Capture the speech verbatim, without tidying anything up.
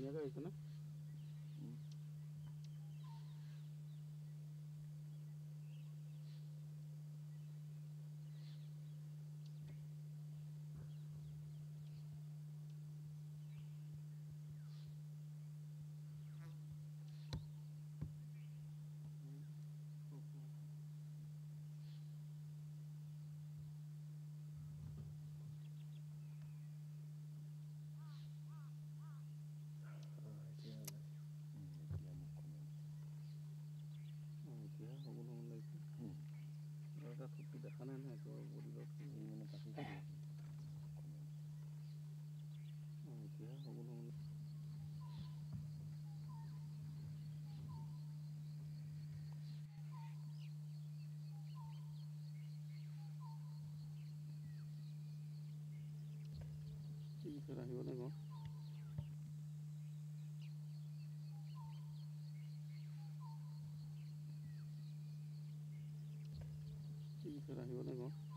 ধুনীয়াকৈ হৈছে নে? এতিয়া সকলো লাগিছে এটা থুপি দেখা নাই নহয় একেবাৰে বডিলত মানে কাটি এতিয়া সকলো ঠিক আছে ৰাখিবলৈ কওঁ ঠিক আছে ৰাখিবলৈ কওঁ